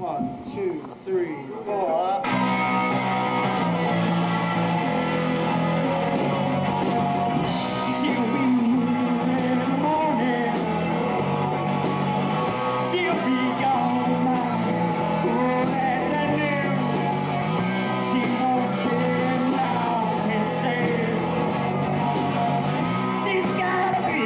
1, 2, 3, 4. She'll be moving in the morning. She'll be gone by good afternoon. She won't stay now, she can't stay. She's gotta be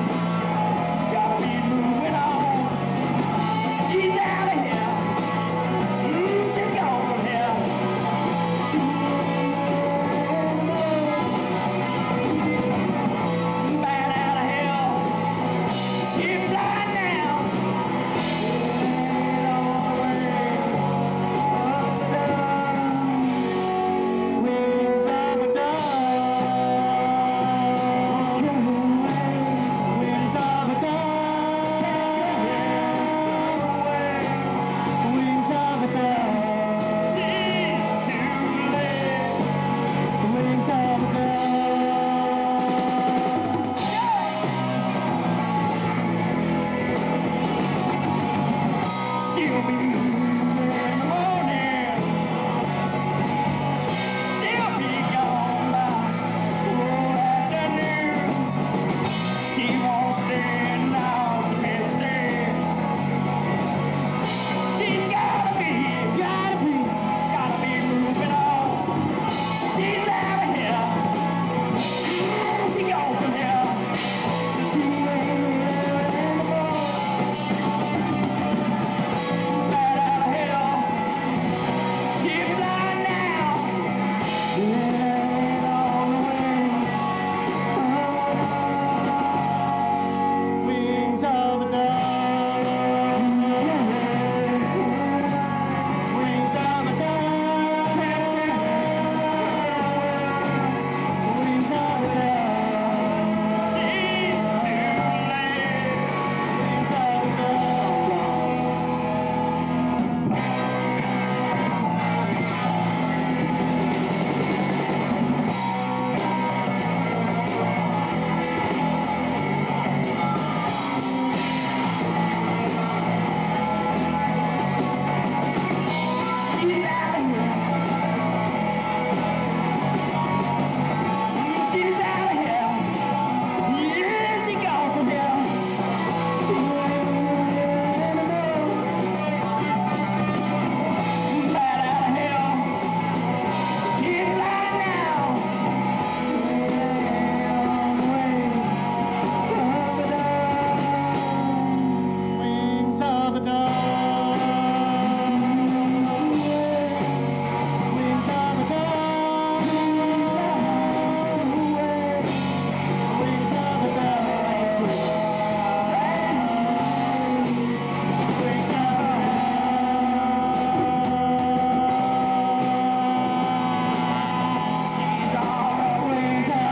moving on. She's out of here. She's gone from here. She's bad out of hell. She's blind now. Wings of a dove. Wings of a dove. Wings of a dove. She's too late. Wings of a dove. She'll be moving in the morning. She'll be gone by good afternoon. She won't stay now, she can't stay. She's gotta be moving on. She's out of here. She gone from here. She's bad out of hell. She's blind now. Dead on the wings of a dove. Wings of a dove. Wings of a dove. She's too late. Wings of a dove. She's out of here. She's out of here. Yeah, she gone from here. Bad out of hell. She's blind now. Wings of a dove. Wings of a dove. Wings of a dove. Wings of a She's on the wings of a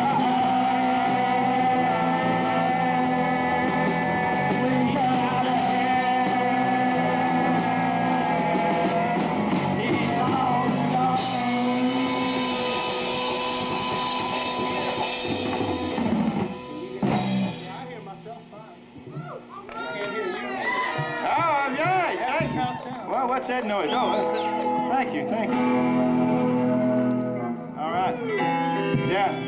wings of a She's long gone. Yeah, I hear myself fine. I can't hear you. Oh, yeah. That's how it sounds. Well, what's that noise? Oh, thank you. All right. Yeah.